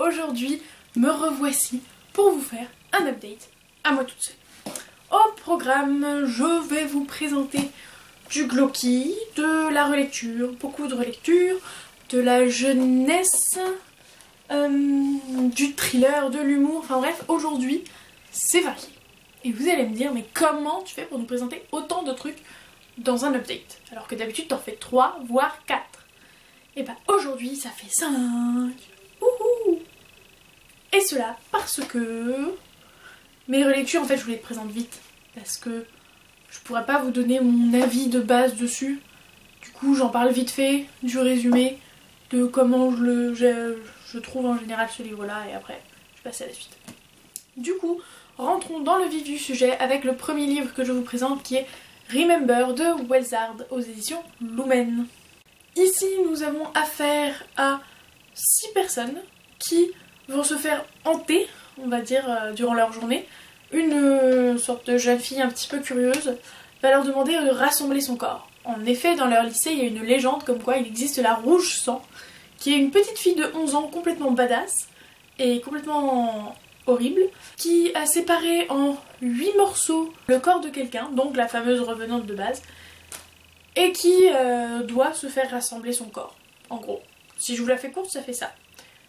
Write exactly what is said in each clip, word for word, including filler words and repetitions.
aujourd'hui me revoici pour vous faire un update à moi toute seule. Au programme, je vais vous présenter du Glocky, de la relecture, beaucoup de relecture, de la jeunesse, euh, du thriller, de l'humour, enfin bref, aujourd'hui c'est varié. Et vous allez me dire, mais comment tu fais pour nous présenter autant de trucs dans un update? Alors que d'habitude t'en fais trois, voire quatre. Et bah aujourd'hui ça fait cinq. Ouhou. Et cela parce que mes relectures, en fait je vous les présente vite. Parce que je pourrais pas vous donner mon avis de base dessus. Du coup j'en parle vite fait, du résumé, de comment je, le, je, je trouve en général ce livre là. Et après je passe à la suite. Du coup, rentrons dans le vif du sujet avec le premier livre que je vous présente qui est Remember de Welsard aux éditions Lumen. Ici nous avons affaire à six personnes qui vont se faire hanter, on va dire, euh, durant leur journée. Une euh, sorte de jeune fille un petit peu curieuse va leur demander de rassembler son corps. En effet, dans leur lycée, il y a une légende comme quoi il existe la Rouge Sang, qui est une petite fille de onze ans complètement badass et complètement horrible, qui a séparé en huit morceaux le corps de quelqu'un, donc la fameuse revenante de base, et qui euh, doit se faire rassembler son corps, en gros. Si je vous la fais courte, ça fait ça.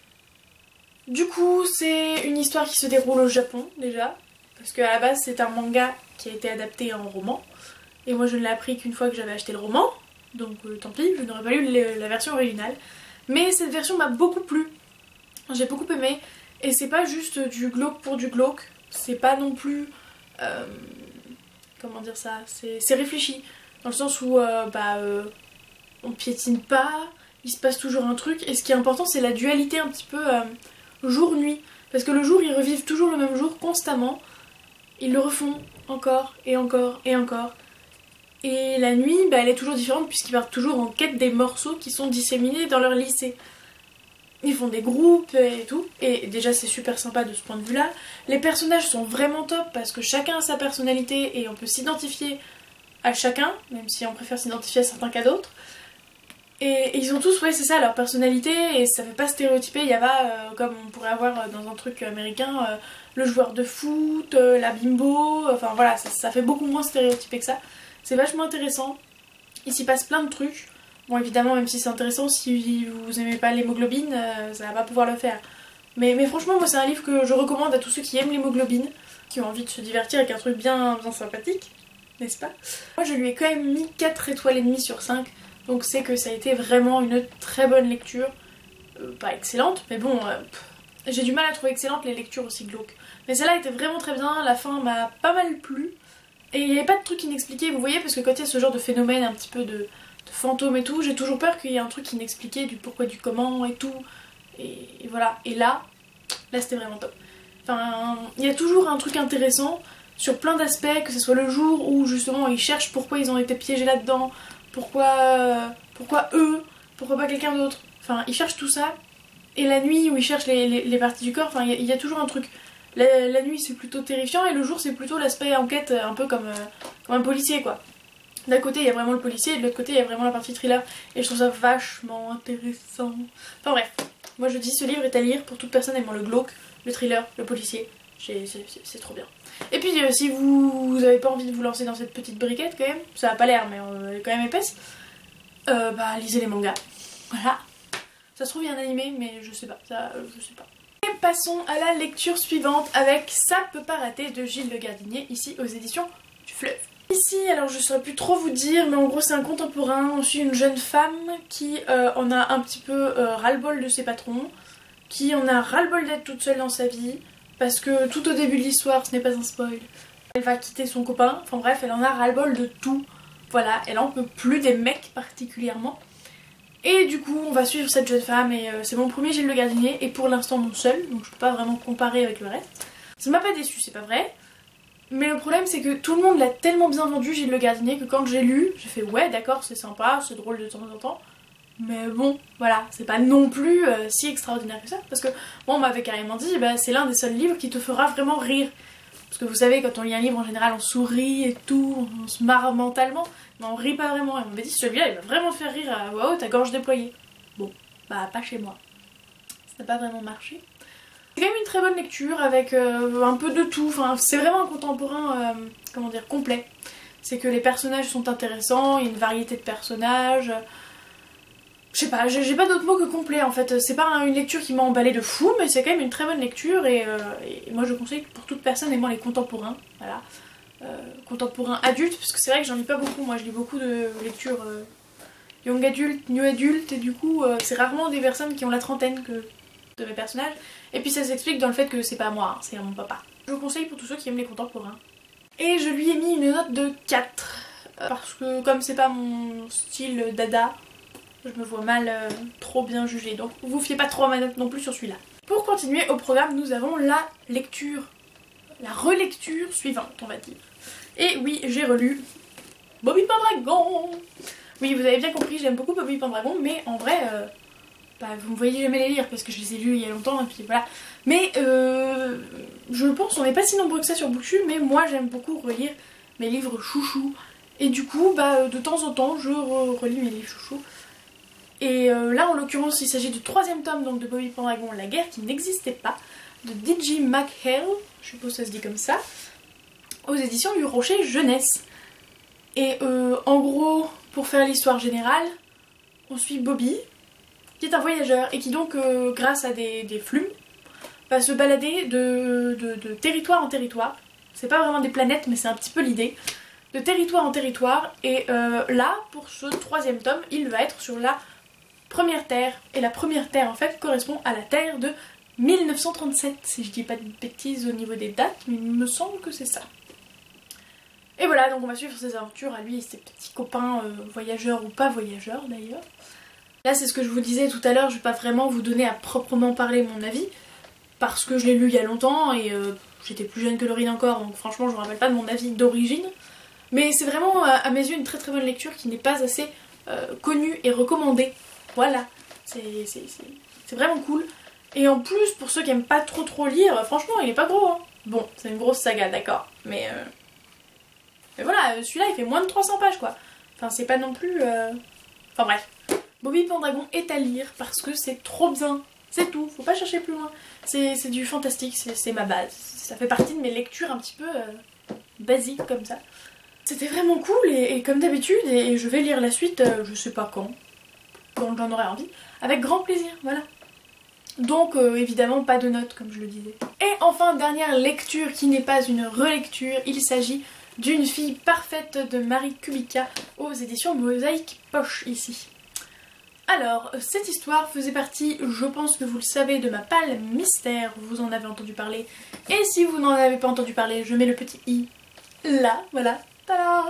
Du coup, c'est une histoire qui se déroule au Japon, déjà, parce qu'à la base, c'est un manga qui a été adapté en roman, et moi je ne l'ai appris qu'une fois que j'avais acheté le roman, donc euh, tant pis, je n'aurais pas lu le, la version originale. Mais cette version m'a beaucoup plu, j'ai beaucoup aimé. Et c'est pas juste du glauque pour du glauque, c'est pas non plus... Euh, comment dire ça, c'est réfléchi. Dans le sens où euh, bah, euh, on piétine pas, il se passe toujours un truc. Et ce qui est important c'est la dualité un petit peu euh, jour-nuit. Parce que le jour ils revivent toujours le même jour constamment. Ils le refont encore et encore et encore. Et la nuit bah, elle est toujours différente puisqu'ils partent toujours en quête des morceaux qui sont disséminés dans leur lycée. Ils font des groupes et tout, et déjà c'est super sympa de ce point de vue là. Les personnages sont vraiment top parce que chacun a sa personnalité et on peut s'identifier à chacun, même si on préfère s'identifier à certains qu'à d'autres. Et, et ils ont tous, ouais c'est ça, leur personnalité, et ça fait pas stéréotyper. Il y a pas, euh, comme on pourrait avoir dans un truc américain, euh, le joueur de foot, euh, la bimbo, enfin voilà, ça, ça fait beaucoup moins stéréotypé que ça. C'est vachement intéressant, il s'y passe plein de trucs. Bon évidemment même si c'est intéressant, si vous aimez pas l'hémoglobine, euh, ça va pas pouvoir le faire. Mais, mais franchement moi c'est un livre que je recommande à tous ceux qui aiment l'hémoglobine, qui ont envie de se divertir avec un truc bien, bien sympathique, n'est-ce pas? Moi je lui ai quand même mis quatre étoiles et demie sur cinq, donc c'est que ça a été vraiment une très bonne lecture. Euh, pas excellente, mais bon, euh, j'ai du mal à trouver excellente les lectures aussi glauques. Mais celle-là était vraiment très bien, la fin m'a pas mal plu. Et il n'y avait pas de truc inexpliqué, vous voyez, parce que quand il y a ce genre de phénomène un petit peu de... fantômes et tout, j'ai toujours peur qu'il y ait un truc inexpliqué du pourquoi du comment et tout, et, et voilà, et là là c'était vraiment top. Enfin il y a toujours un truc intéressant sur plein d'aspects, que ce soit le jour où justement ils cherchent pourquoi ils ont été piégés là-dedans, pourquoi pourquoi eux, pourquoi pas quelqu'un d'autre, enfin ils cherchent tout ça, et la nuit où ils cherchent les, les, les parties du corps, enfin il y, y a toujours un truc. La, la nuit c'est plutôt terrifiant et le jour c'est plutôt l'aspect enquête, un peu comme, euh, comme un policier quoi. D'un côté il y a vraiment le policier et de l'autre côté il y a vraiment la partie thriller, et je trouve ça vachement intéressant. Enfin bref, moi je dis ce livre est à lire pour toute personne aimant le glauque, le thriller, le policier, c'est trop bien. Et puis euh, si vous n'avez pas envie de vous lancer dans cette petite briquette quand même, ça a pas l'air mais euh, elle est quand même épaisse, euh, bah lisez les mangas, voilà. Ça se trouve il y a un animé mais je sais pas, ça euh, je sais pas. Et passons à la lecture suivante avec Ça peut pas rater de Gilles Le Gardinier, ici aux éditions du Fleuve. Ici, alors je saurais plus trop vous dire, mais en gros c'est un contemporain, on suit une jeune femme qui euh, en a un petit peu euh, ras-le-bol de ses patrons, qui en a ras-le-bol d'être toute seule dans sa vie, parce que tout au début de l'histoire, ce n'est pas un spoil, elle va quitter son copain, enfin bref, elle en a ras-le-bol de tout, voilà, elle en peut plus des mecs particulièrement. Et du coup on va suivre cette jeune femme, et euh, c'est mon premier Gilles Le Gardinier, et pour l'instant mon seul, donc je peux pas vraiment comparer avec le reste. Ça m'a pas déçu, c'est pas vrai. Mais le problème c'est que tout le monde l'a tellement bien vendu Gilles Le Gardinier que quand j'ai lu, j'ai fait ouais d'accord c'est sympa, c'est drôle de temps en temps. Mais bon, voilà, c'est pas non plus euh, si extraordinaire que ça. Parce que moi on m'avait carrément dit, bah, c'est l'un des seuls livres qui te fera vraiment rire. Parce que vous savez quand on lit un livre en général on sourit et tout, on se marre mentalement, mais on rit pas vraiment. Et on m'a dit celui-là il va vraiment te faire rire à voix haute, à gorge déployée. Bon, bah pas chez moi. Ça n'a pas vraiment marché. C'est quand même une très bonne lecture avec euh, un peu de tout, enfin c'est vraiment un contemporain, euh, comment dire, complet. C'est que les personnages sont intéressants, il y a une variété de personnages. Je sais pas, j'ai pas d'autre mot que complet en fait. C'est pas une lecture qui m'a emballé de fou, mais c'est quand même une très bonne lecture et, euh, et moi je conseille pour toute personne aimant les contemporains, voilà. Euh, contemporains adultes, parce que c'est vrai que j'en lis pas beaucoup, moi je lis beaucoup de lectures euh, young adulte, new adulte, et du coup euh, c'est rarement des personnes qui ont la trentaine que de mes personnages. Et puis ça s'explique dans le fait que c'est pas moi, hein, c'est mon papa. Je vous conseille pour tous ceux qui aiment les contemporains. Et je lui ai mis une note de quatre, parce que comme c'est pas mon style dada, je me vois mal euh, trop bien juger, donc vous fiez pas trop à ma note non plus sur celui-là. Pour continuer au programme, nous avons la lecture, la relecture suivante, on va dire. Et oui, j'ai relu Bobby Pendragon. Oui, vous avez bien compris, j'aime beaucoup Bobby Pendragon, mais en vrai, euh, bah, vous me voyez jamais les lire parce que je les ai lus il y a longtemps et puis voilà. Mais euh, je pense qu'on n'est pas si nombreux que ça sur Booktube, mais moi j'aime beaucoup relire mes livres chouchous. Et du coup, bah, de temps en temps, je re relis mes livres chouchous. Et euh, là, en l'occurrence, il s'agit du troisième tome donc, de Bobby Pendragon, La guerre qui n'existait pas, de D J McHale, je suppose que ça se dit comme ça, aux éditions du Rocher Jeunesse. Et euh, en gros, pour faire l'histoire générale, on suit Bobby, qui est un voyageur et qui donc, euh, grâce à des, des flumes, va se balader de, de, de territoire en territoire. C'est pas vraiment des planètes, mais c'est un petit peu l'idée. De territoire en territoire. Et euh, là, pour ce troisième tome, il va être sur la première Terre. Et la première Terre, en fait, correspond à la Terre de mille neuf cent trente-sept, si je dis pas de bêtises au niveau des dates, mais il me semble que c'est ça. Et voilà, donc on va suivre ses aventures à lui et ses petits copains euh, voyageurs ou pas voyageurs d'ailleurs. Là, c'est ce que je vous disais tout à l'heure, je vais pas vraiment vous donner à proprement parler mon avis, parce que je l'ai lu il y a longtemps et euh, j'étais plus jeune que Laurine encore, donc franchement je me rappelle pas de mon avis d'origine. Mais c'est vraiment, euh, à mes yeux, une très très bonne lecture qui n'est pas assez euh, connue et recommandée. Voilà, c'est vraiment cool. Et en plus, pour ceux qui aiment pas trop trop lire, franchement il est pas gros, hein. Bon, c'est une grosse saga, d'accord, mais... Euh... Mais voilà, celui-là il fait moins de trois cents pages quoi. Enfin c'est pas non plus... Euh... Enfin bref. Bobby Pendragon est à lire parce que c'est trop bien. C'est tout, faut pas chercher plus loin. C'est du fantastique, c'est ma base. Ça fait partie de mes lectures un petit peu euh, basiques comme ça. C'était vraiment cool et, et comme d'habitude, et, et je vais lire la suite, euh, je sais pas quand, quand j'en aurai envie, avec grand plaisir, voilà. Donc euh, évidemment pas de notes comme je le disais. Et enfin, dernière lecture qui n'est pas une relecture, il s'agit d'une fille parfaite de Marie Kubica aux éditions Mosaïque Poche ici. Alors, cette histoire faisait partie, je pense que vous le savez, de ma palle mystère, vous en avez entendu parler. Et si vous n'en avez pas entendu parler, je mets le petit i là, voilà, tada.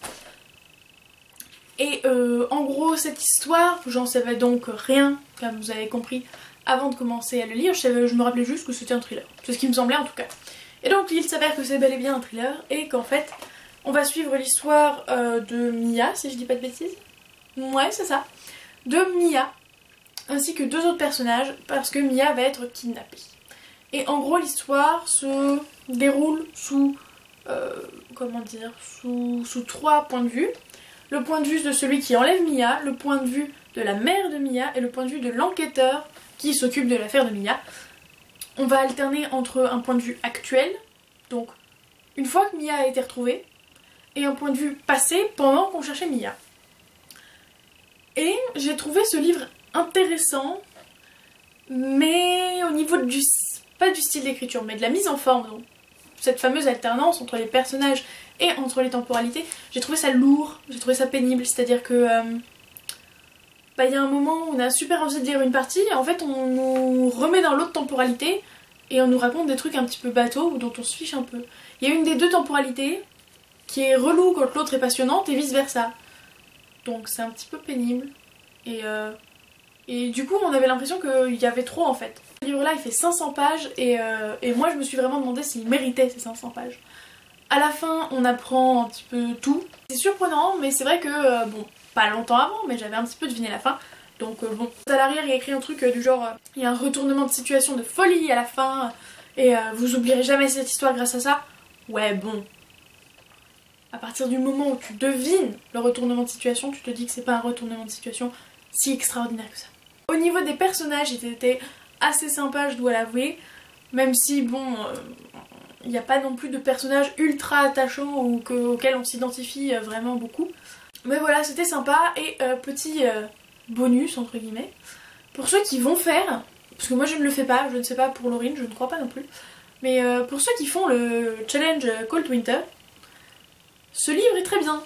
Et euh, en gros, cette histoire, j'en savais donc rien, comme vous avez compris, avant de commencer à le lire. Je, savais, je me rappelais juste que c'était un thriller, c'est ce qui me semblait en tout cas. Et donc il s'avère que c'est bel et bien un thriller, et qu'en fait, on va suivre l'histoire euh, de Mia, si je dis pas de bêtises. Ouais, c'est ça. De Mia, ainsi que deux autres personnages, parce que Mia va être kidnappée. Et en gros, l'histoire se déroule sous, euh, comment dire, sous, sous trois points de vue. Le point de vue de celui qui enlève Mia, le point de vue de la mère de Mia et le point de vue de l'enquêteur qui s'occupe de l'affaire de Mia. On va alterner entre un point de vue actuel, donc une fois que Mia a été retrouvée, et un point de vue passé pendant qu'on cherchait Mia. Et j'ai trouvé ce livre intéressant, mais au niveau du... pas du style d'écriture, mais de la mise en forme, donc cette fameuse alternance entre les personnages et entre les temporalités, j'ai trouvé ça lourd, j'ai trouvé ça pénible, c'est-à-dire que... Euh, bah, y a un moment où on a super envie de lire une partie, et en fait on nous remet dans l'autre temporalité, et on nous raconte des trucs un petit peu bateaux, dont on se fiche un peu. Il y a une des deux temporalités qui est relou quand l'autre est passionnante, et vice versa. Donc c'est un petit peu pénible. Et, euh, et du coup on avait l'impression qu'il y avait trop en fait. Ce livre là il fait cinq cents pages et, euh, et moi je me suis vraiment demandé s'il méritait ces cinq cents pages. À la fin on apprend un petit peu tout. C'est surprenant mais c'est vrai que, euh, bon, pas longtemps avant mais j'avais un petit peu deviné la fin. Donc euh, bon, à l'arrière il y a écrit un truc euh, du genre, euh, il y a un retournement de situation de folie à la fin. Et euh, vous oublierez jamais cette histoire grâce à ça. Ouais bon. À partir du moment où tu devines le retournement de situation, tu te dis que c'est pas un retournement de situation si extraordinaire que ça. Au niveau des personnages, ils étaient assez sympas, je dois l'avouer. Même si bon, il euh, n'y a pas non plus de personnages ultra attachants ou que, auxquels on s'identifie euh, vraiment beaucoup. Mais voilà, c'était sympa. Et euh, petit euh, bonus entre guillemets, pour ceux qui vont faire, parce que moi je ne le fais pas, je ne sais pas pour Laurine, je ne crois pas non plus, mais euh, pour ceux qui font le challenge Cold Winter, ce livre est très bien.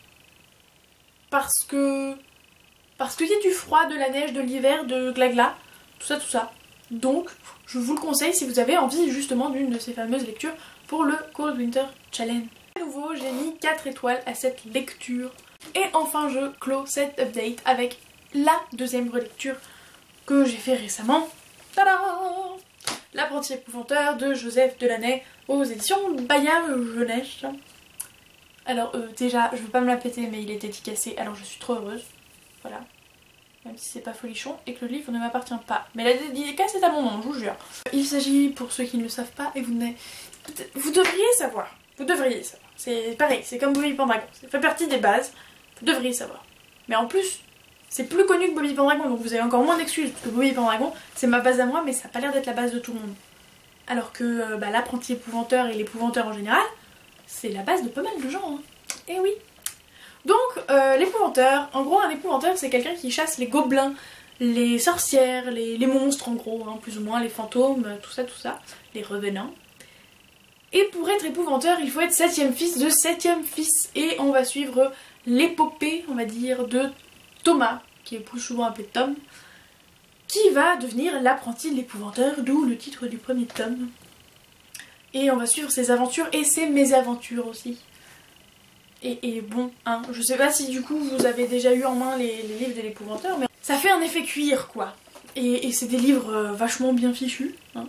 Parce que... Parce qu'il y a du froid, de la neige, de l'hiver, de glagla, tout ça, tout ça. Donc, je vous le conseille si vous avez envie justement d'une de ces fameuses lectures pour le Cold Winter Challenge. À nouveau, j'ai mis quatre étoiles à cette lecture. Et enfin, je clôt cette update avec la deuxième relecture que j'ai fait récemment. Tada! L'apprenti épouvanteur de Joseph Delaney aux éditions Bayard Jeunesse. Alors euh, déjà, je veux pas me la péter, mais il est dédicacé, alors je suis trop heureuse. Voilà. Même si c'est pas folichon et que le livre ne m'appartient pas. Mais la dédicace est à mon nom, je vous jure. Il s'agit, pour ceux qui ne le savent pas, et vous n'êtes... Vous devriez savoir. Vous devriez savoir. C'est pareil, c'est comme Bobby Pendragon. Ça fait partie des bases. Vous devriez savoir. Mais en plus, c'est plus connu que Bobby Pendragon, donc vous avez encore moins d'excuses. Parce que Bobby Pendragon, c'est ma base à moi, mais ça n'a pas l'air d'être la base de tout le monde. Alors que euh, bah, l'apprenti épouvanteur et l'épouvanteur en général, c'est la base de pas mal de gens. Hein. Et oui. Donc, euh, l'épouvanteur, en gros un épouvanteur c'est quelqu'un qui chasse les gobelins, les sorcières, les, les monstres en gros, hein, plus ou moins, les fantômes, tout ça, tout ça, les revenants. Et pour être épouvanteur, il faut être septième fils de septième fils. Et on va suivre l'épopée, on va dire, de Thomas, qui est plus souvent appelé Tom, qui va devenir l'apprenti de l'épouvanteur, d'où le titre du premier tome. Et on va suivre ses aventures et ses mésaventures aussi. Et, et bon, hein, je sais pas si du coup vous avez déjà eu en main les, les livres de l'épouvanteur, mais ça fait un effet cuir quoi. Et, et c'est des livres euh, vachement bien fichus. Hein.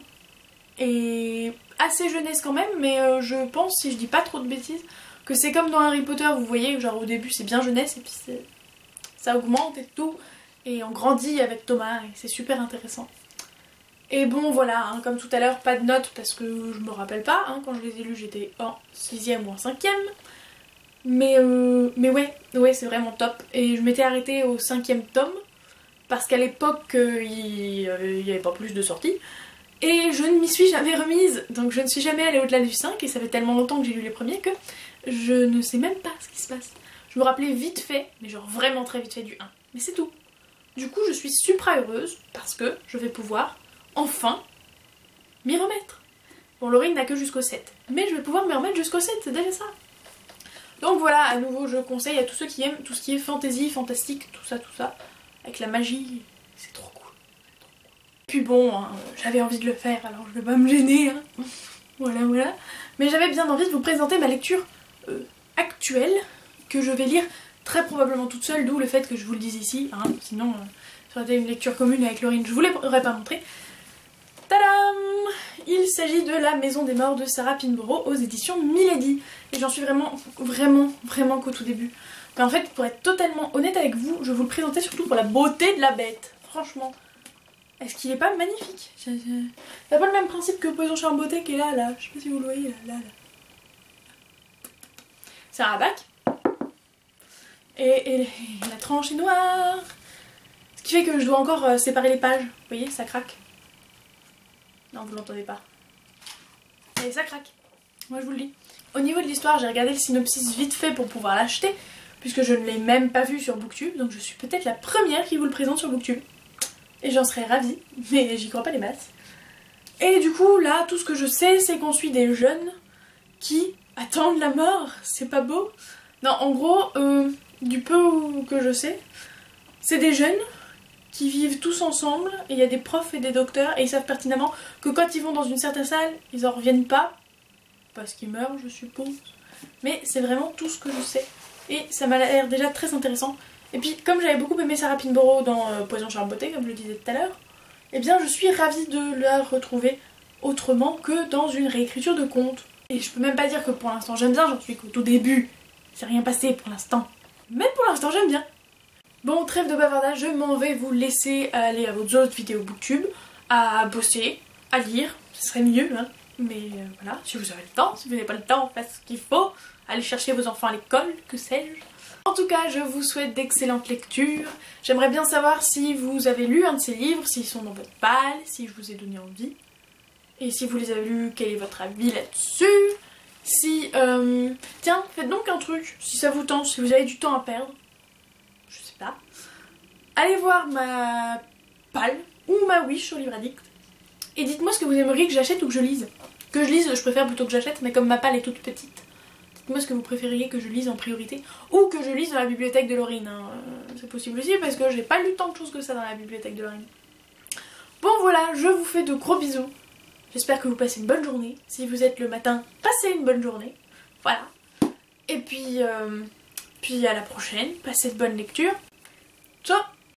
Et assez jeunesse quand même, mais euh, je pense, si je dis pas trop de bêtises, que c'est comme dans Harry Potter, vous voyez, genre au début c'est bien jeunesse et puis ça augmente et tout. Et on grandit avec Thomas et c'est super intéressant. Et bon voilà, hein, comme tout à l'heure, pas de notes parce que je me rappelle pas, hein, quand je les ai lus j'étais en sixième ou en cinquième. Mais, euh, mais ouais, ouais c'est vraiment top. Et je m'étais arrêtée au cinquième tome, parce qu'à l'époque euh, il n'y avait pas plus de sorties. Et je ne m'y suis jamais remise, donc je ne suis jamais allée au-delà du cinq, et ça fait tellement longtemps que j'ai lu les premiers que je ne sais même pas ce qui se passe. Je me rappelais vite fait, mais genre vraiment très vite fait du un. Mais c'est tout. Du coup je suis super heureuse, parce que je vais pouvoir, enfin, m'y remettre. Bon, Laurine n'a que jusqu'au sept, mais je vais pouvoir m'y remettre jusqu'au sept, c'est déjà ça. Donc voilà, à nouveau je conseille à tous ceux qui aiment tout ce qui est fantasy, fantastique, tout ça, tout ça, avec la magie, c'est trop cool. Puis bon, hein, j'avais envie de le faire, alors je vais pas me gêner, hein. Voilà, voilà. Mais j'avais bien envie de vous présenter ma lecture euh, actuelle, que je vais lire très probablement toute seule, d'où le fait que je vous le dise ici, hein, sinon euh, ça aurait été une lecture commune avec Laurine, je vous l'aurais pas montré. Tadam! Il s'agit de La Maison des Morts de Sarah Pinborough aux éditions Milady. Et j'en suis vraiment, vraiment, vraiment qu'au tout début. Mais en fait, pour être totalement honnête avec vous, je vous le présentais surtout pour la beauté de la bête. Franchement. Est-ce qu'il est pas magnifique? C'est pas le même principe que Poison Charme Beauté qui est là, là. Je sais pas si vous le voyez, là, là, là. C'est un bac. Et, et, et la tranche est noire. Ce qui fait que je dois encore euh, séparer les pages. Vous voyez, ça craque. Non, vous l'entendez pas. Et ça craque. Moi je vous le dis. Au niveau de l'histoire, j'ai regardé le synopsis vite fait pour pouvoir l'acheter, puisque je ne l'ai même pas vu sur Booktube, donc je suis peut-être la première qui vous le présente sur Booktube. Et j'en serais ravie, mais j'y crois pas les masses. Et du coup, là, tout ce que je sais, c'est qu'on suit des jeunes qui attendent la mort. C'est pas beau? Non, en gros, euh, du peu que je sais, c'est des jeunes qui vivent tous ensemble, et il y a des profs et des docteurs, et ils savent pertinemment que quand ils vont dans une certaine salle, ils en reviennent pas, parce qu'ils meurent je suppose, mais c'est vraiment tout ce que je sais, et ça m'a l'air déjà très intéressant. Et puis comme j'avais beaucoup aimé Sarah Pinborough dans euh, Poison Charme Beauté, comme je le disais tout à l'heure, eh bien je suis ravie de la retrouver autrement que dans une réécriture de conte. Et je peux même pas dire que pour l'instant j'aime bien, j'en suis qu'au tout début, c'est rien passé pour l'instant, mais pour l'instant j'aime bien. Bon, trêve de bavardage, je m'en vais vous laisser aller à vos autres vidéos Booktube, à bosser, à lire, ce serait mieux, hein. Mais euh, voilà, si vous avez le temps, si vous n'avez pas le temps, faites ce qu'il faut, allez chercher vos enfants à l'école, que sais-je. En tout cas, je vous souhaite d'excellentes lectures. J'aimerais bien savoir si vous avez lu un de ces livres, s'ils sont dans votre palle, si je vous ai donné envie. Et si vous les avez lus, quel est votre avis là-dessus? Si... Euh... Tiens, faites donc un truc, si ça vous tente, si vous avez du temps à perdre. Je sais pas. Allez voir ma Pal ou ma Wish sur Livre Addict. Et dites-moi ce que vous aimeriez que j'achète ou que je lise. Que je lise, je préfère plutôt que j'achète, mais comme ma Pal est toute petite. Dites-moi ce que vous préfériez que je lise en priorité. Ou que je lise dans la bibliothèque de Laurine. Hein. C'est possible aussi parce que j'ai pas lu tant de choses que ça dans la bibliothèque de Laurine. Bon voilà, je vous fais de gros bisous. J'espère que vous passez une bonne journée. Si vous êtes le matin, passez une bonne journée. Voilà. Et puis, euh, puis à la prochaine. Passez de bonnes lectures. Ciao.